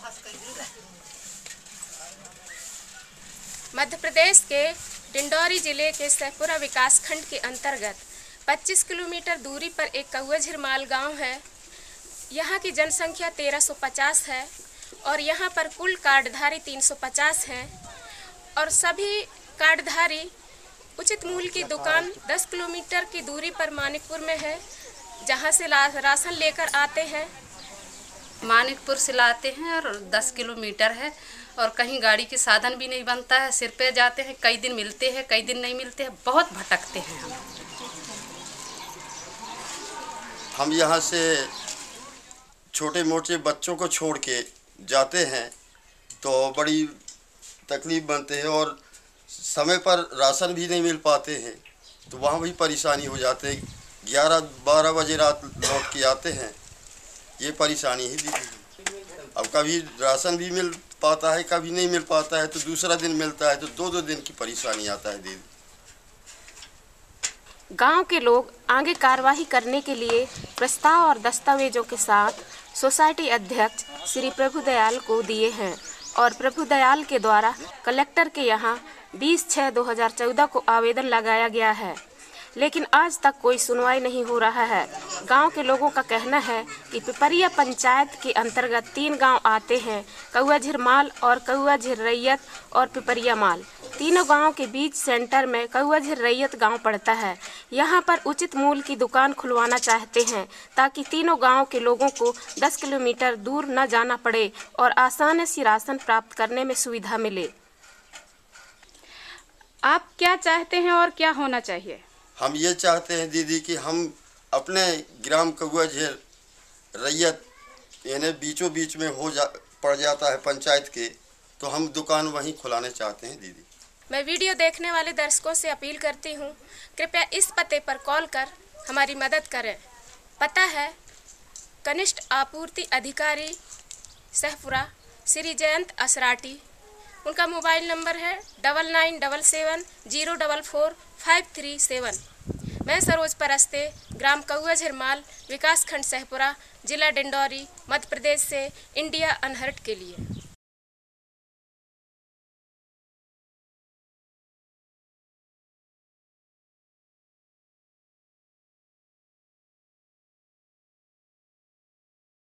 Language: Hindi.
मध्य प्रदेश के डिंडौरी जिले के सहपुरा विकास खंड के अंतर्गत 25 किलोमीटर दूरी पर एक कौआझिर माल गांव है। यहाँ की जनसंख्या 1350 है और यहाँ पर कुल कार्डधारी 350 हैं और सभी कार्डधारी उचित मूल्य की दुकान 10 किलोमीटर की दूरी पर मानिकपुर में है, जहाँ से राशन लेकर आते हैं। मानिकपुर से लाते हैं और 10 किलोमीटर है और कहीं गाड़ी के साधन भी नहीं बनता है। सिर पे जाते हैं, कई दिन मिलते हैं, कई दिन नहीं मिलते हैं, बहुत भटकते हैं हम यहाँ से छोटे मोटे बच्चों को छोड़ के जाते हैं तो बड़ी तकलीफ़ बनते हैं और समय पर राशन भी नहीं मिल पाते हैं, तो वहाँ भी परेशानी हो जाते हैं। 11-12 बजे रात लौट के आते हैं, ये परेशानी है दीदी। अब कभी राशन भी मिल पाता है, कभी नहीं मिल पाता है, तो दूसरा दिन मिलता है, तो 2-2 दिन की परेशानी आता है दीदी। गांव के लोग आगे कार्यवाही करने के लिए प्रस्ताव और दस्तावेजों के साथ सोसाइटी अध्यक्ष श्री प्रभुदयाल को दिए हैं और प्रभुदयाल के द्वारा कलेक्टर के यहाँ 20/6/2014 को आवेदन लगाया गया है, लेकिन आज तक कोई सुनवाई नहीं हो रहा है। गांव के लोगों का कहना है कि पिपरिया पंचायत के अंतर्गत 3 गांव आते हैं, कौआझिर माल और कौआझिर रैयत और पिपरिया माल। तीनों गांव के बीच सेंटर में कौआझिर रैयत गांव पड़ता है। यहां पर उचित मूल्य की दुकान खुलवाना चाहते हैं ताकि तीनों गांव के लोगों को 10 किलोमीटर दूर न जाना पड़े और आसानी से राशन प्राप्त करने में सुविधा मिले। आप क्या चाहते हैं और क्या होना चाहिए? हम ये चाहते हैं दीदी कि हम अपने ग्राम कौआझिर रैयत यानी बीचों बीच में पड़ जाता है पंचायत के, तो हम दुकान वहीं खुलाने चाहते हैं दीदी। मैं वीडियो देखने वाले दर्शकों से अपील करती हूँ, कृपया इस पते पर कॉल कर हमारी मदद करें। पता है कनिष्ठ आपूर्ति अधिकारी सहपुरा श्री जयंत असराटी। उनका मोबाइल नंबर है 9977044537। मैं सरोज परस्ते, ग्राम कौआझिर माल, विकास खंड सहपुरा, जिला डिंडौरी, मध्य प्रदेश से इंडिया अनहर्ड के लिए।